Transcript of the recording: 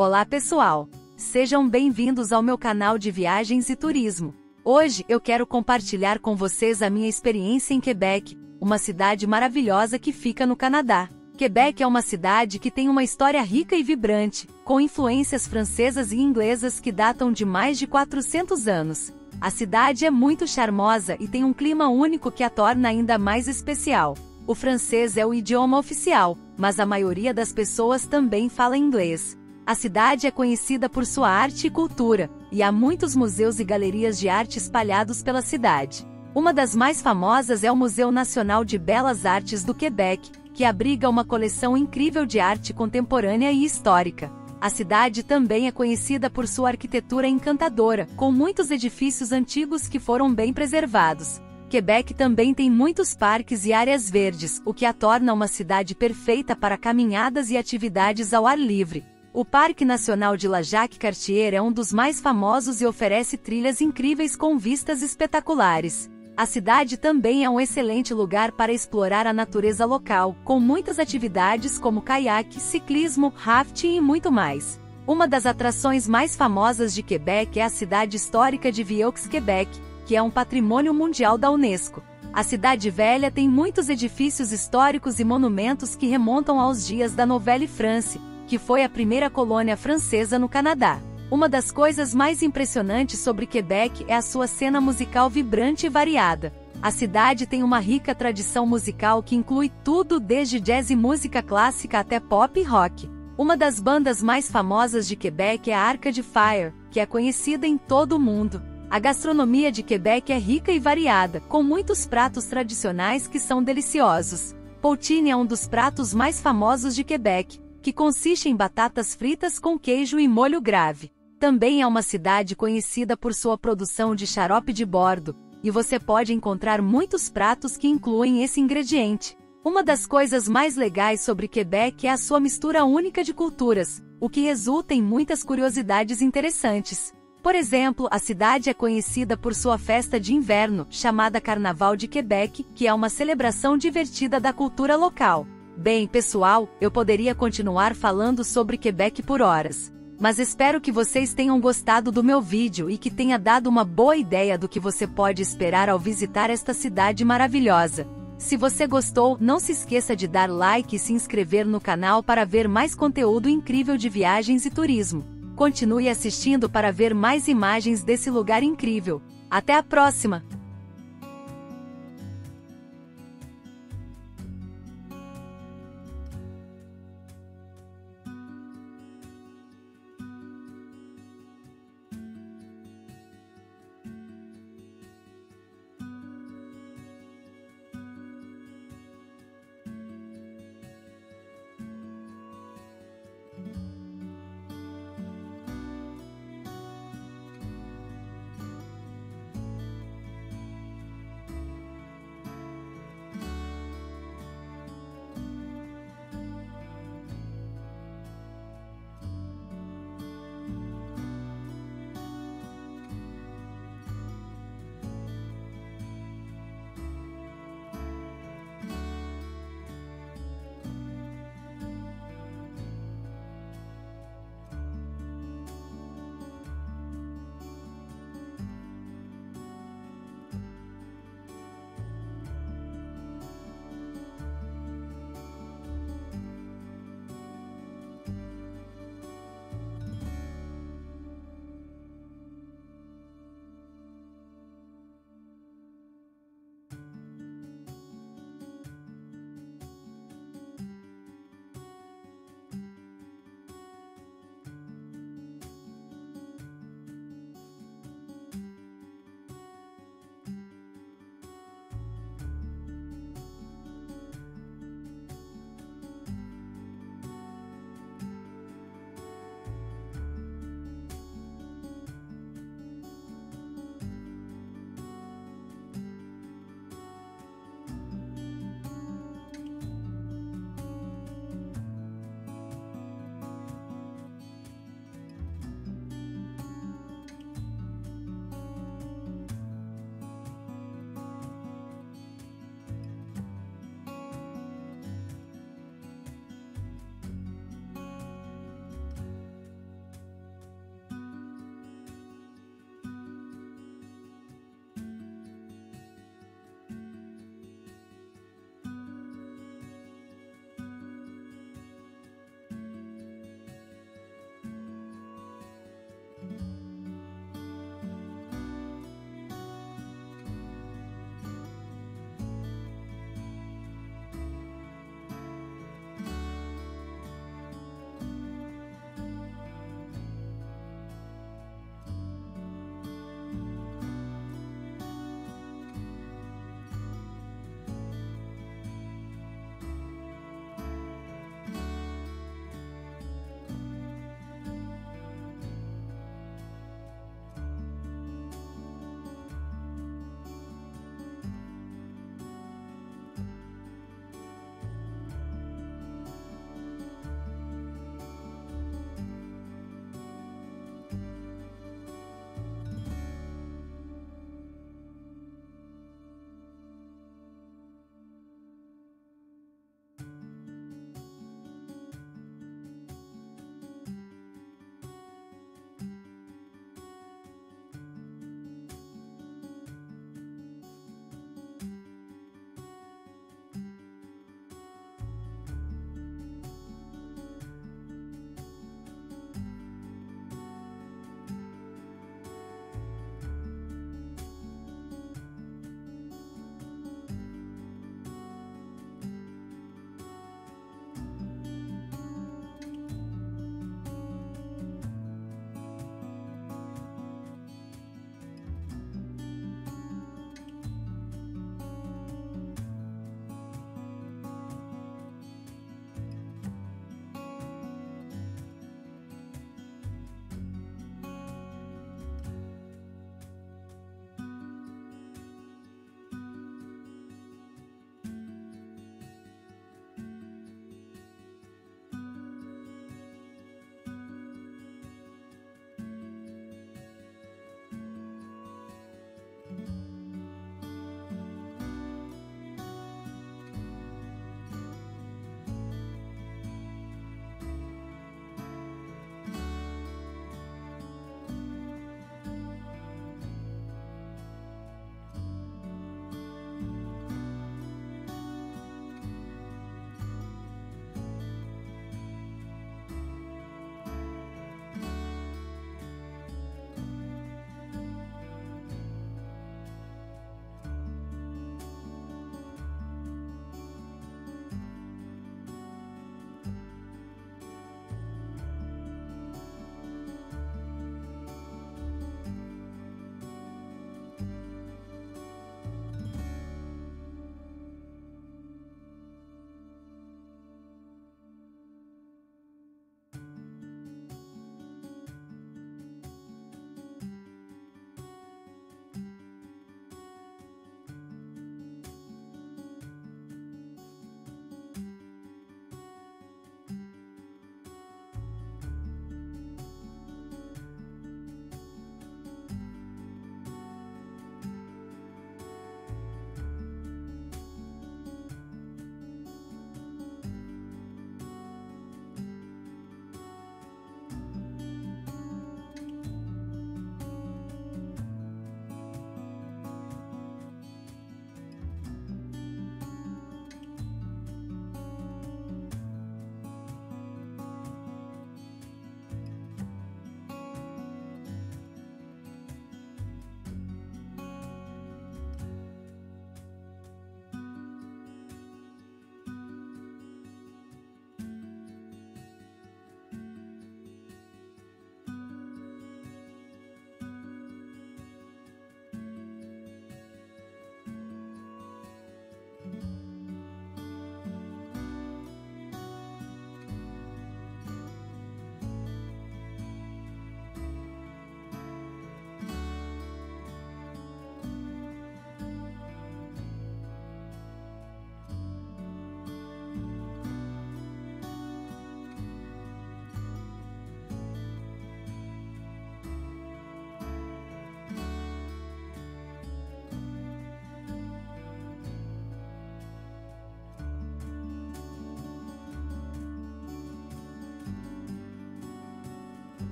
Olá pessoal! Sejam bem-vindos ao meu canal de viagens e turismo. Hoje eu quero compartilhar com vocês a minha experiência em Quebec, uma cidade maravilhosa que fica no Canadá. Quebec é uma cidade que tem uma história rica e vibrante, com influências francesas e inglesas que datam de mais de 400 anos. A cidade é muito charmosa e tem um clima único que a torna ainda mais especial. O francês é o idioma oficial, mas a maioria das pessoas também fala inglês. A cidade é conhecida por sua arte e cultura, e há muitos museus e galerias de arte espalhados pela cidade. Uma das mais famosas é o Museu Nacional de Belas Artes do Quebec, que abriga uma coleção incrível de arte contemporânea e histórica. A cidade também é conhecida por sua arquitetura encantadora, com muitos edifícios antigos que foram bem preservados. Quebec também tem muitos parques e áreas verdes, o que a torna uma cidade perfeita para caminhadas e atividades ao ar livre. O Parque Nacional de La Jacques-Cartier é um dos mais famosos e oferece trilhas incríveis com vistas espetaculares. A cidade também é um excelente lugar para explorar a natureza local, com muitas atividades como caiaque, ciclismo, rafting e muito mais. Uma das atrações mais famosas de Quebec é a cidade histórica de Vieux-Québec, que é um patrimônio mundial da Unesco. A cidade velha tem muitos edifícios históricos e monumentos que remontam aos dias da Nouvelle-France, que foi a primeira colônia francesa no Canadá. Uma das coisas mais impressionantes sobre Quebec é a sua cena musical vibrante e variada. A cidade tem uma rica tradição musical que inclui tudo desde jazz e música clássica até pop e rock. Uma das bandas mais famosas de Quebec é a Arcade Fire, que é conhecida em todo o mundo. A gastronomia de Quebec é rica e variada, com muitos pratos tradicionais que são deliciosos. Poutine é um dos pratos mais famosos de Quebec, que consiste em batatas fritas com queijo e molho grave. Também é uma cidade conhecida por sua produção de xarope de bordo, e você pode encontrar muitos pratos que incluem esse ingrediente. Uma das coisas mais legais sobre Quebec é a sua mistura única de culturas, o que resulta em muitas curiosidades interessantes. Por exemplo, a cidade é conhecida por sua festa de inverno, chamada Carnaval de Quebec, que é uma celebração divertida da cultura local. Bem, pessoal, eu poderia continuar falando sobre Quebec por horas. Mas espero que vocês tenham gostado do meu vídeo e que tenha dado uma boa ideia do que você pode esperar ao visitar esta cidade maravilhosa. Se você gostou, não se esqueça de dar like e se inscrever no canal para ver mais conteúdo incrível de viagens e turismo. Continue assistindo para ver mais imagens desse lugar incrível. Até a próxima!